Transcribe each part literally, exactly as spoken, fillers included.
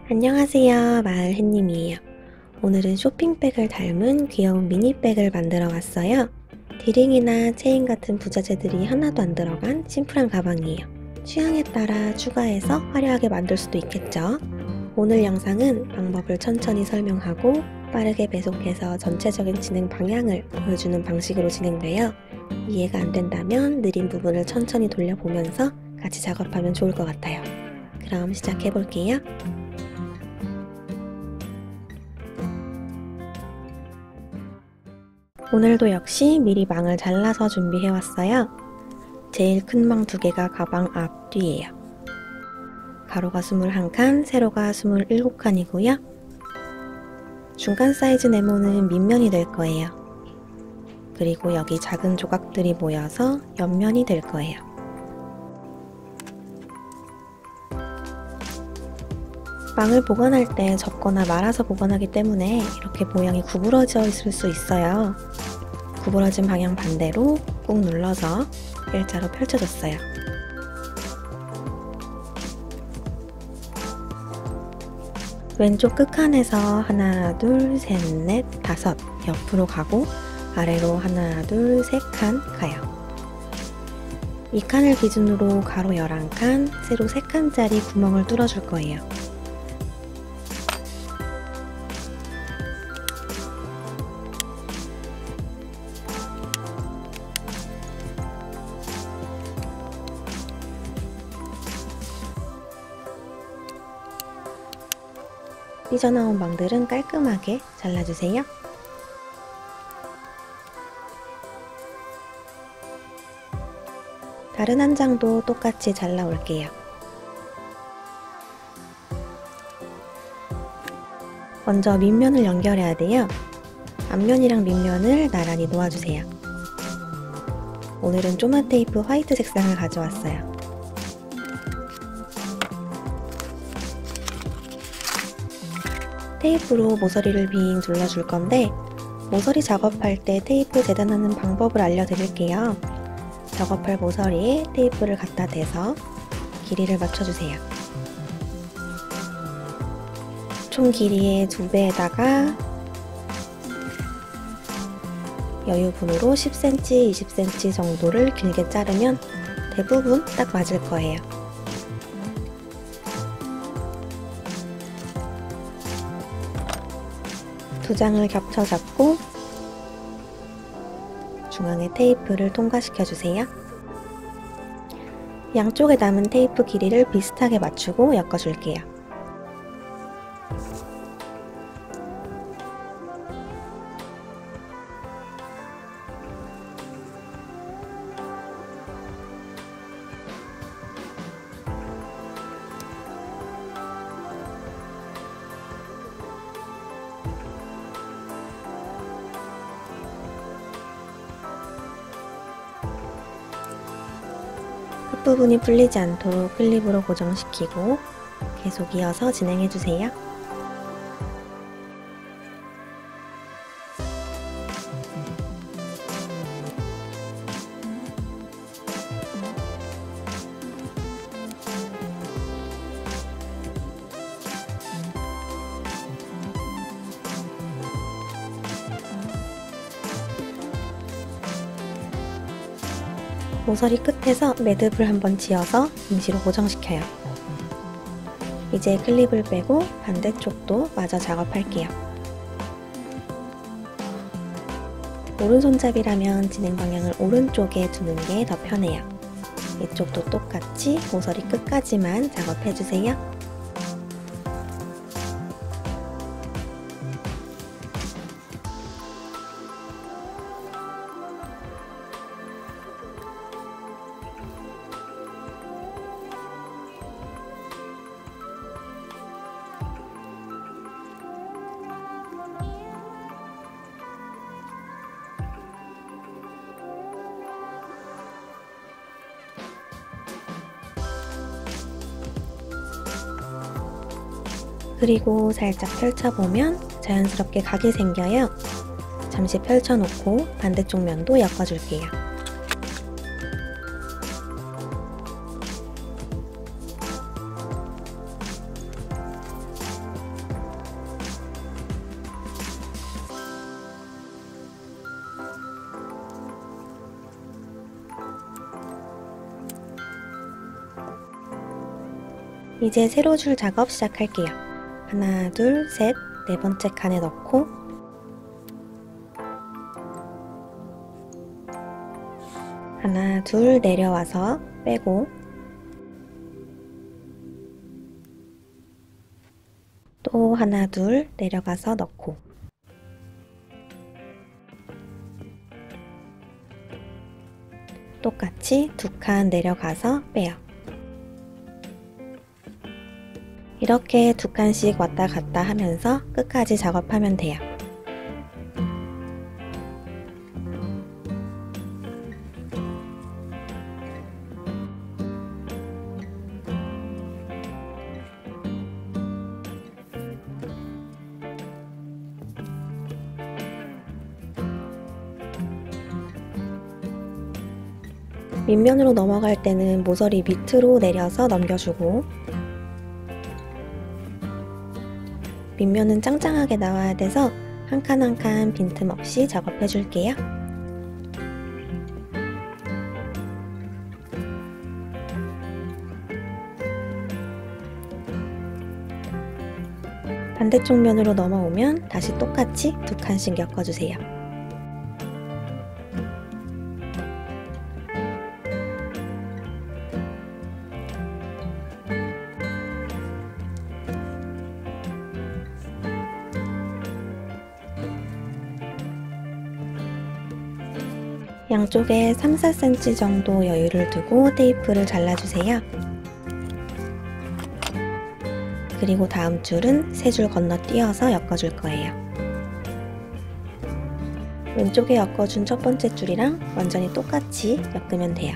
안녕하세요, 마을 햇님이에요. 오늘은 쇼핑백을 닮은 귀여운 미니백을 만들어 왔어요. 디링이나 체인 같은 부자재들이 하나도 안 들어간 심플한 가방이에요. 취향에 따라 추가해서 화려하게 만들 수도 있겠죠. 오늘 영상은 방법을 천천히 설명하고 빠르게 배속해서 전체적인 진행 방향을 보여주는 방식으로 진행돼요. 이해가 안 된다면 느린 부분을 천천히 돌려보면서 같이 작업하면 좋을 것 같아요. 그럼 시작해 볼게요. 오늘도 역시 미리 망을 잘라서 준비해왔어요. 제일 큰 망 두 개가 가방 앞뒤예요. 가로가 이십일 칸, 세로가 이십칠 칸이고요. 중간 사이즈 네모는 밑면이 될 거예요. 그리고 여기 작은 조각들이 모여서 옆면이 될 거예요. 망을 보관할 때 접거나 말아서 보관하기 때문에 이렇게 모양이 구부러져 있을 수 있어요. 구부러진 방향 반대로 꾹 눌러서 일자로 펼쳐줬어요. 왼쪽 끝칸에서 하나, 둘, 셋, 넷, 다섯 옆으로 가고 아래로 하나, 둘, 셋 칸 가요. 이 칸을 기준으로 가로 열한 칸, 세로 세 칸짜리 구멍을 뚫어줄 거예요. 삐져나온 망들은 깔끔하게 잘라주세요. 다른 한 장도 똑같이 잘라올게요. 먼저 밑면을 연결해야 돼요. 앞면이랑 밑면을 나란히 놓아주세요. 오늘은 쪼마 테이프 화이트 색상을 가져왔어요. 테이프로 모서리를 빙 둘러줄 건데 모서리 작업할 때 테이프 재단하는 방법을 알려드릴게요. 작업할 모서리에 테이프를 갖다 대서 길이를 맞춰주세요. 총 길이의 두 배에다가 여유분으로 십 센티미터, 이십 센티미터 정도를 길게 자르면 대부분 딱 맞을 거예요. 두 장을 겹쳐 잡고 중앙에 테이프를 통과시켜 주세요. 양쪽에 남은 테이프 길이를 비슷하게 맞추고 엮어줄게요. 끝부분이 풀리지 않도록 클립으로 고정시키고 계속 이어서 진행해주세요. 모서리 끝에서 매듭을 한번 지어서 임시로 고정시켜요. 이제 클립을 빼고 반대쪽도 마저 작업할게요. 오른손잡이라면 진행 방향을 오른쪽에 두는 게 더 편해요. 이쪽도 똑같이 모서리 끝까지만 작업해주세요. 그리고 살짝 펼쳐보면 자연스럽게 각이 생겨요. 잠시 펼쳐놓고 반대쪽 면도 엮어줄게요. 이제 세로 줄 작업 시작할게요. 하나, 둘, 셋, 네 번째 칸에 넣고 하나, 둘 내려와서 빼고 또 하나, 둘 내려가서 넣고 똑같이 두 칸 내려가서 빼요. 이렇게 두 칸씩 왔다 갔다 하면서 끝까지 작업하면 돼요. 밑면으로 넘어갈 때는 모서리 밑으로 내려서 넘겨주고 밑면은 짱짱하게 나와야 돼서 한 칸 한 칸 빈틈없이 작업해 줄게요. 반대쪽 면으로 넘어오면 다시 똑같이 두 칸씩 엮어주세요. 양쪽에 삼, 사 센티미터 정도 여유를 두고 테이프를 잘라주세요. 그리고 다음 줄은 세 줄 건너뛰어서 엮어줄 거예요. 왼쪽에 엮어준 첫 번째 줄이랑 완전히 똑같이 엮으면 돼요.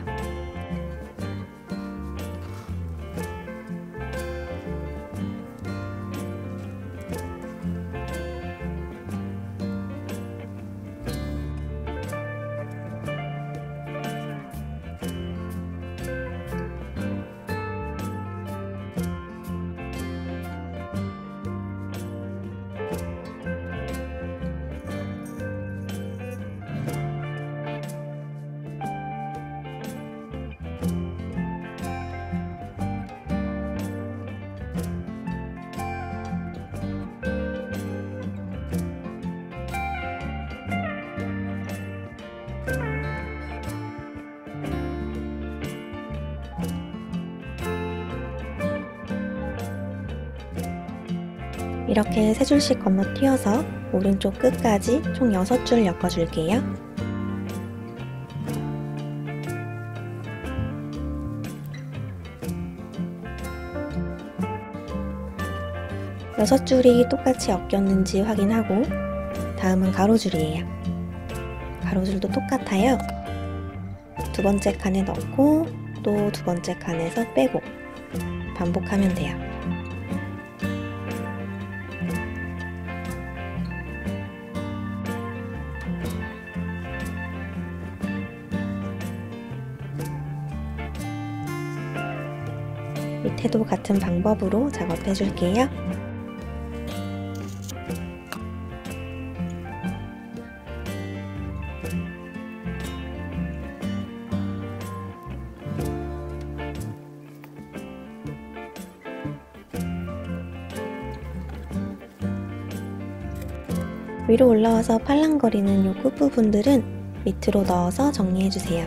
이렇게 세 줄씩 건너뛰어서 오른쪽 끝까지 총 여섯 줄 엮어줄게요. 여섯 줄이 똑같이 엮였는지 확인하고 다음은 가로줄이에요. 가로줄도 똑같아요. 두 번째 칸에 넣고 또 두 번째 칸에서 빼고 반복하면 돼요. 밑에도 같은 방법으로 작업해 줄게요. 위로 올라와서 팔랑거리는 요 끝부분들은 밑으로 넣어서 정리해 주세요.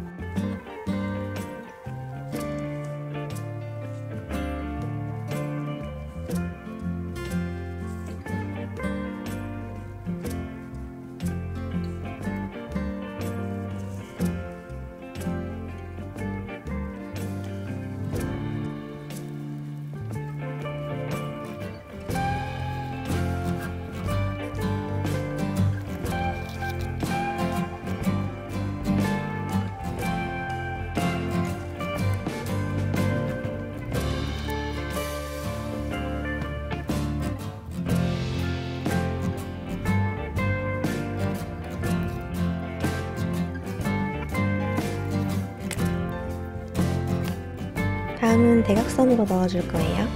다음은 대각선으로 넣어줄 거예요.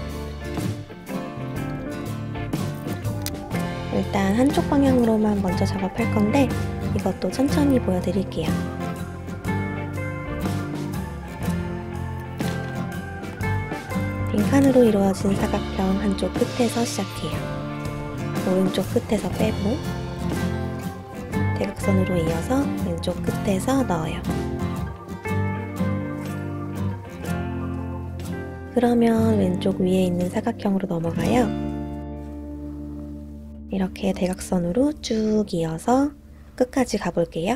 일단 한쪽 방향으로만 먼저 작업할 건데 이것도 천천히 보여드릴게요. 빈칸으로 이루어진 사각형 한쪽 끝에서 시작해요. 오른쪽 끝에서 빼고 대각선으로 이어서 왼쪽 끝에서 넣어요. 그러면 왼쪽 위에 있는 사각형으로 넘어가요. 이렇게 대각선으로 쭉 이어서 끝까지 가볼게요.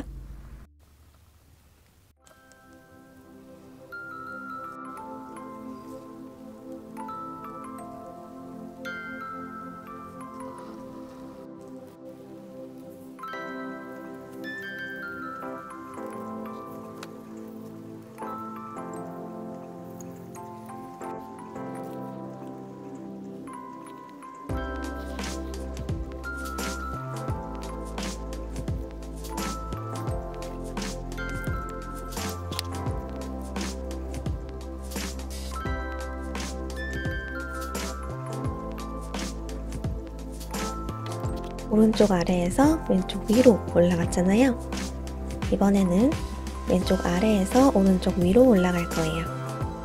오른쪽 아래에서 왼쪽 위로 올라갔잖아요. 이번에는 왼쪽 아래에서 오른쪽 위로 올라갈 거예요.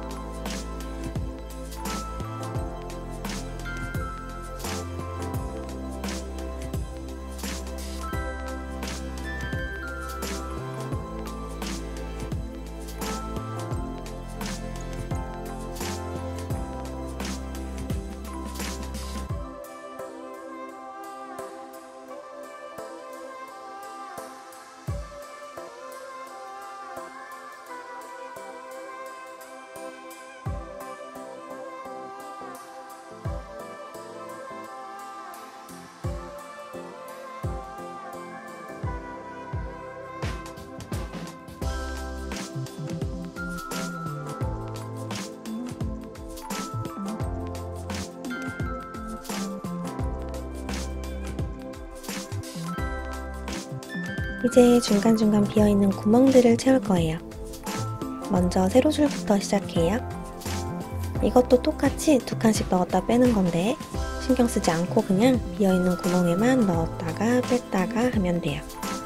이제 중간중간 비어있는 구멍들을 채울 거예요. 먼저 세로줄부터 시작해요. 이것도 똑같이 두 칸씩 넣었다 빼는 건데 신경 쓰지 않고 그냥 비어있는 구멍에만 넣었다가 뺐다가 하면 돼요.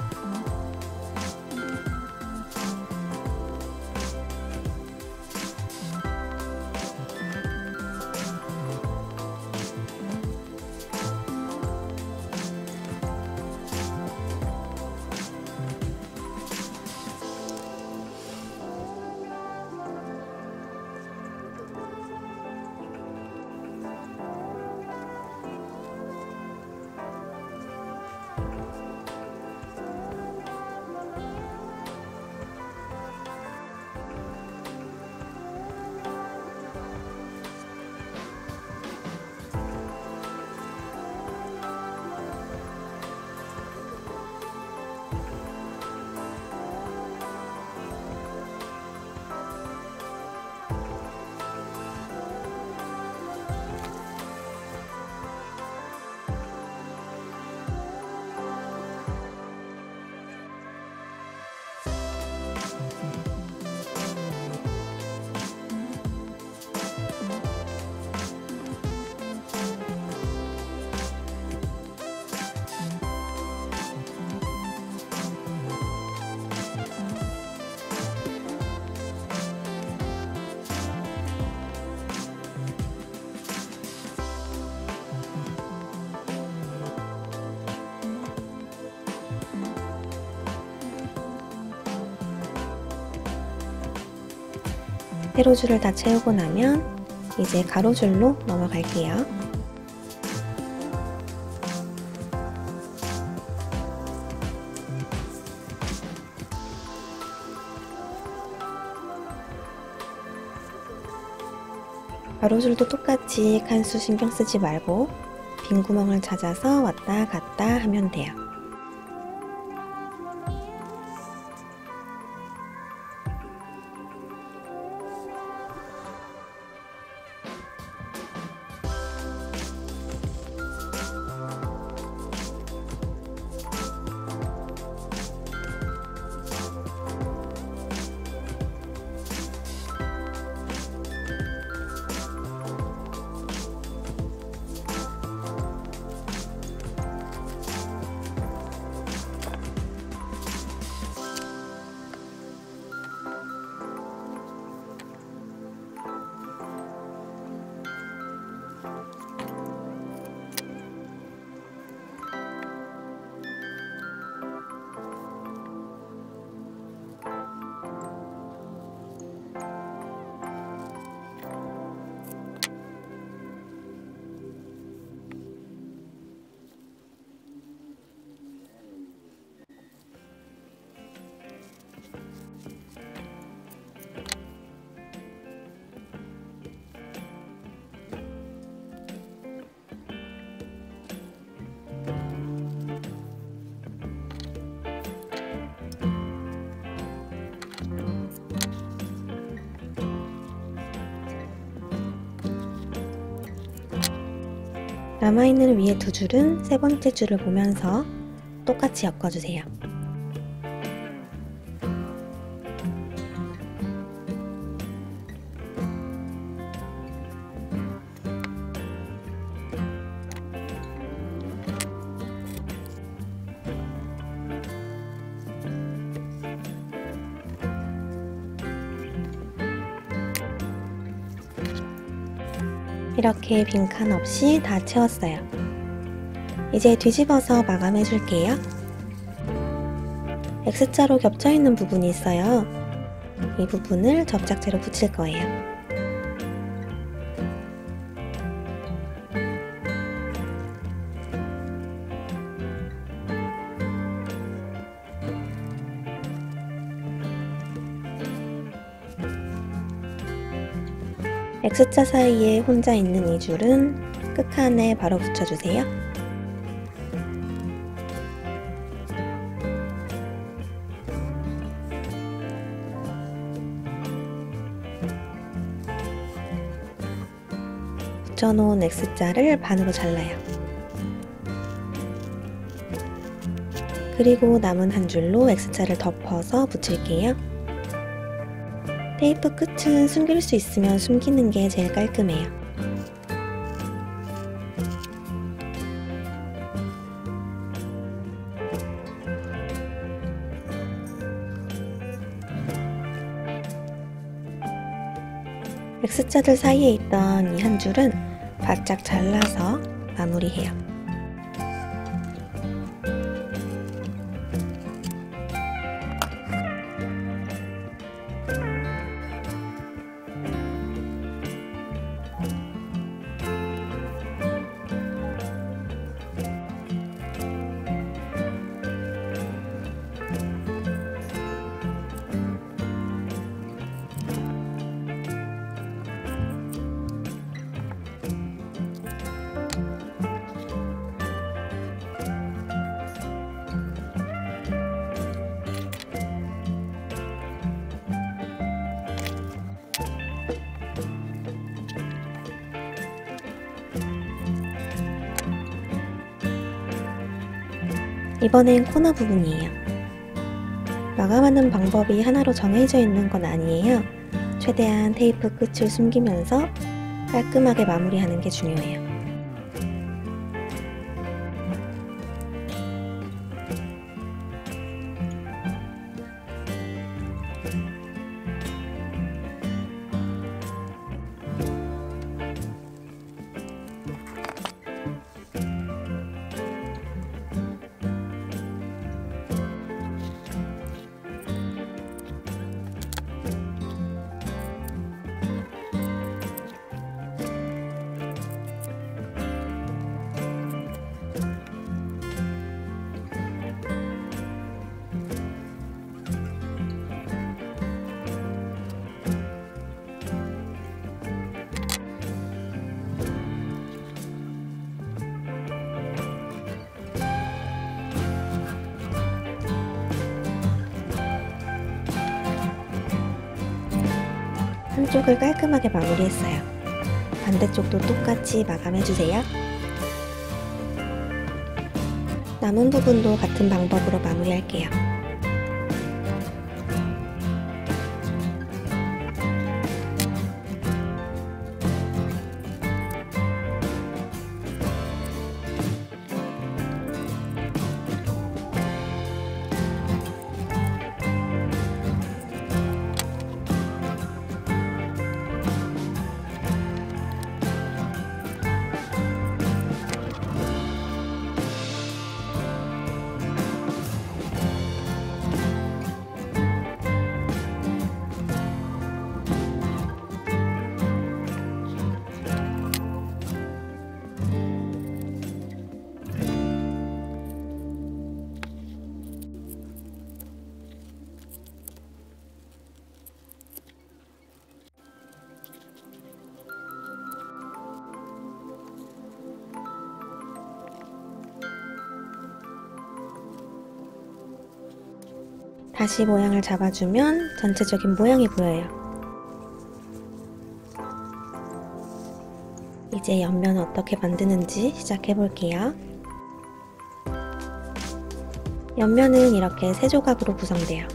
세로줄을 다 채우고 나면 이제 가로줄로 넘어갈게요. 가로줄도 똑같이 칸수 신경 쓰지 말고 빈 구멍을 찾아서 왔다 갔다 하면 돼요. 남아있는 위에 두 줄은 세 번째 줄을 보면서 똑같이 엮어주세요. 이렇게 빈칸 없이 다 채웠어요. 이제 뒤집어서 마감해 줄게요. X자로 겹쳐있는 부분이 있어요. 이 부분을 접착제로 붙일 거예요. X자 사이에 혼자 있는 이 줄은 끝칸에 바로 붙여주세요. 붙여놓은 X자를 반으로 잘라요. 그리고 남은 한 줄로 X자를 덮어서 붙일게요. 테이프 끝은 숨길 수 있으면 숨기는 게 제일 깔끔해요. X자들 사이에 있던 이 한 줄은 바짝 잘라서 마무리해요. 이번엔 코너 부분이에요. 마감하는 방법이 하나로 정해져 있는 건 아니에요. 최대한 테이프 끝을 숨기면서 깔끔하게 마무리하는 게 중요해요. 한쪽을 깔끔하게 마무리했어요. 반대쪽도 똑같이 마감해주세요. 남은 부분도 같은 방법으로 마무리할게요. 다시 모양을 잡아주면 전체적인 모양이 보여요. 이제 옆면을 어떻게 만드는지 시작해 볼게요. 옆면은 이렇게 세 조각으로 구성돼요.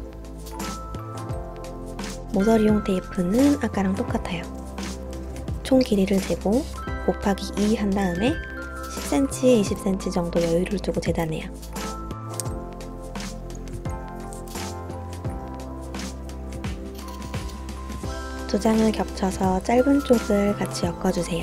모서리용 테이프는 아까랑 똑같아요. 총 길이를 재고 곱하기 이 한 다음에 십 센티미터, 이십 센티미터 정도 여유를 두고 재단해요. 두 장을 겹쳐서 짧은 쪽을 같이 엮어주세요.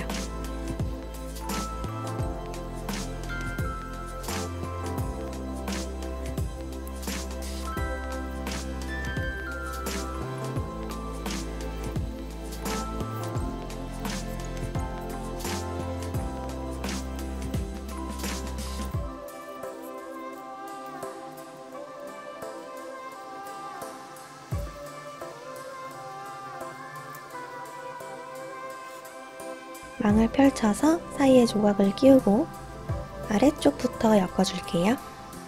망을 펼쳐서 사이에 조각을 끼우고 아래쪽부터 엮어줄게요.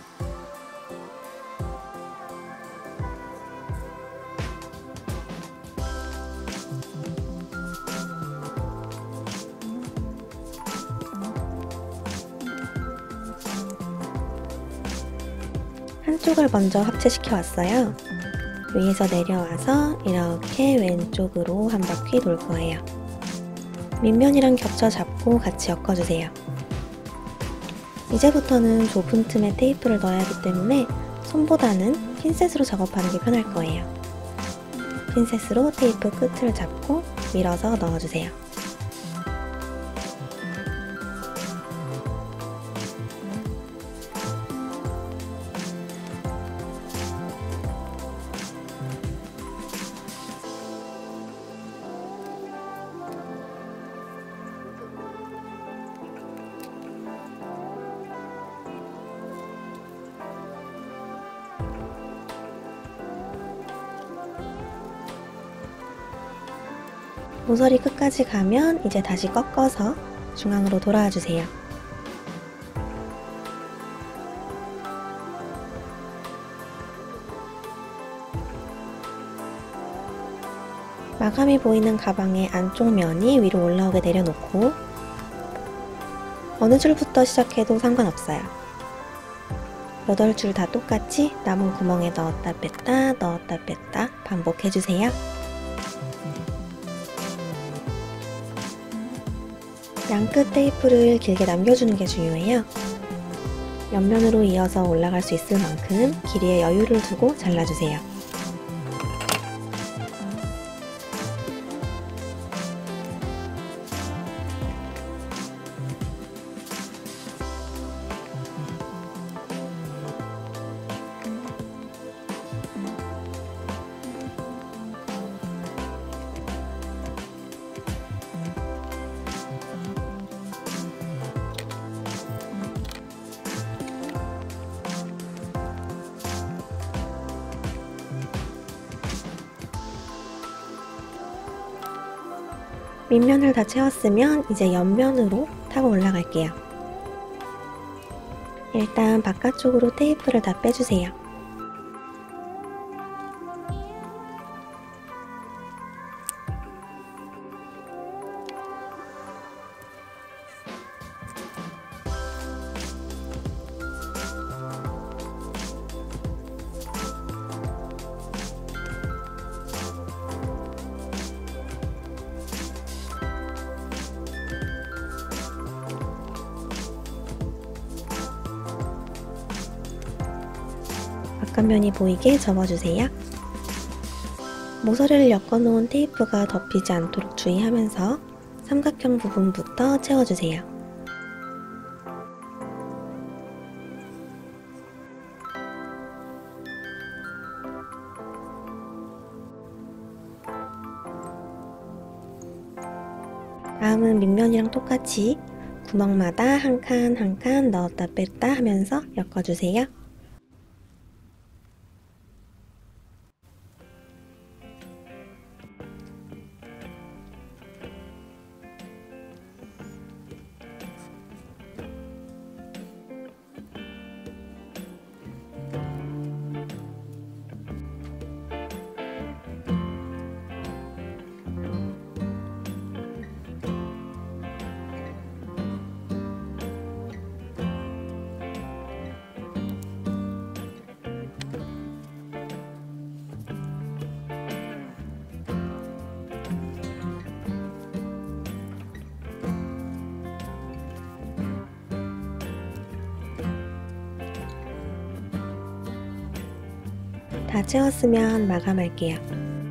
한쪽을 먼저 합체시켜 왔어요. 위에서 내려와서 이렇게 왼쪽으로 한 바퀴 돌 거예요. 밑면이랑 겹쳐 잡고 같이 엮어주세요. 이제부터는 좁은 틈에 테이프를 넣어야 하기 때문에 손보다는 핀셋으로 작업하는 게 편할 거예요. 핀셋으로 테이프 끝을 잡고 밀어서 넣어주세요. 모서리 끝까지 가면 이제 다시 꺾어서 중앙으로 돌아와 주세요. 마감이 보이는 가방의 안쪽 면이 위로 올라오게 내려놓고 어느 줄부터 시작해도 상관없어요. 여덟 줄 다 똑같이 남은 구멍에 넣었다 뺐다 넣었다 뺐다 반복해주세요. 양끝 테이프를 길게 남겨주는 게 중요해요. 옆면으로 이어서 올라갈 수 있을 만큼 길이에 여유를 두고 잘라주세요. 밑면을 다 채웠으면 이제 옆면으로 타고 올라갈게요. 일단 바깥쪽으로 테이프를 다 빼주세요. 바깥면이 보이게 접어주세요. 모서리를 엮어놓은 테이프가 덮이지 않도록 주의하면서 삼각형 부분부터 채워주세요. 다음은 밑면이랑 똑같이 구멍마다 한 칸 한 칸 넣었다 뺐다 하면서 엮어주세요. 다 채웠으면 마감할게요.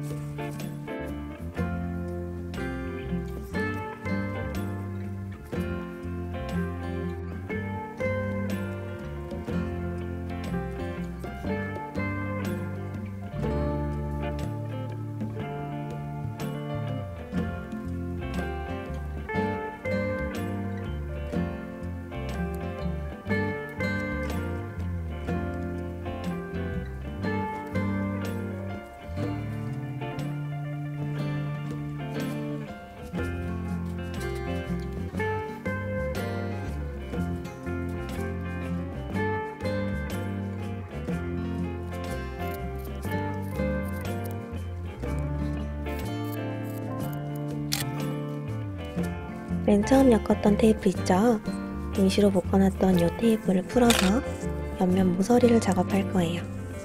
맨 처음 엮었던 테이프 있죠? 임시로 묶어놨던 이 테이프를 풀어서 옆면 모서리를 작업할 거예요.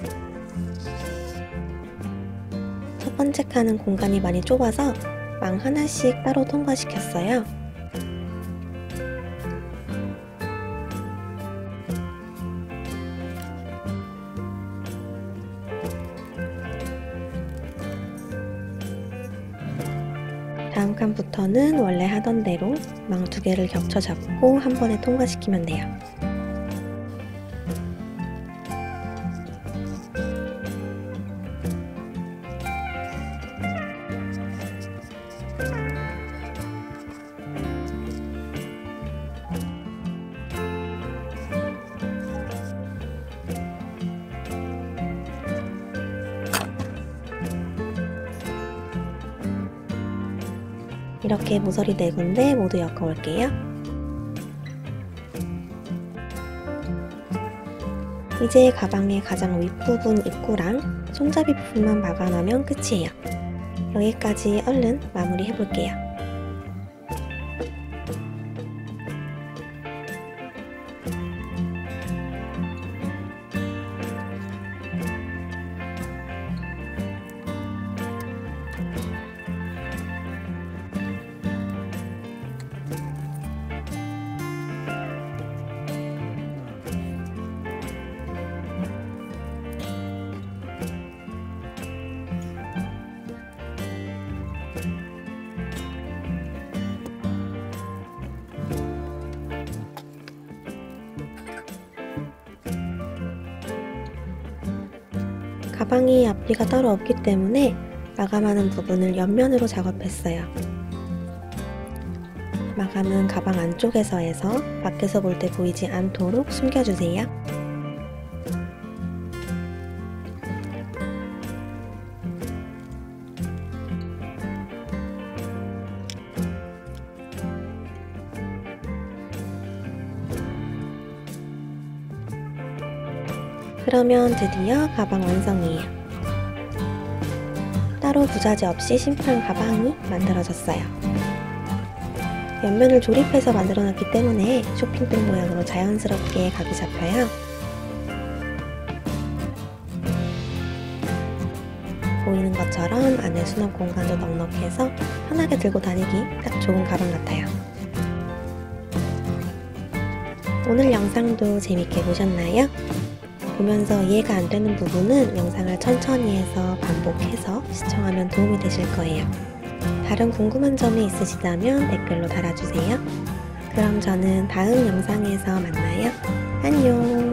첫 번째 칸은 공간이 많이 좁아서 망 하나씩 따로 통과시켰어요. 다음 칸부터는 원래 하던 대로 망 두 개를 겹쳐 잡고 한 번에 통과시키면 돼요. 이렇게 모서리 네 군데 모두 엮어올게요. 이제 가방의 가장 윗부분 입구랑 손잡이 부분만 마감하면 끝이에요. 여기까지 얼른 마무리 해볼게요. 가방이 앞뒤가 따로 없기 때문에 마감하는 부분을 옆면으로 작업했어요. 마감은 가방 안쪽에서 해서 밖에서 볼 때 보이지 않도록 숨겨주세요. 그러면 드디어 가방 완성이에요. 따로 부자재 없이 심플한 가방이 만들어졌어요. 옆면을 조립해서 만들어놨기 때문에 쇼핑백 모양으로 자연스럽게 각이 잡혀요. 보이는 것처럼 안에 수납 공간도 넉넉해서 편하게 들고 다니기 딱 좋은 가방 같아요. 오늘 영상도 재밌게 보셨나요? 보면서 이해가 안 되는 부분은 영상을 천천히 해서 반복해서 시청하면 도움이 되실 거예요. 다른 궁금한 점이 있으시다면 댓글로 달아주세요. 그럼 저는 다음 영상에서 만나요. 안녕!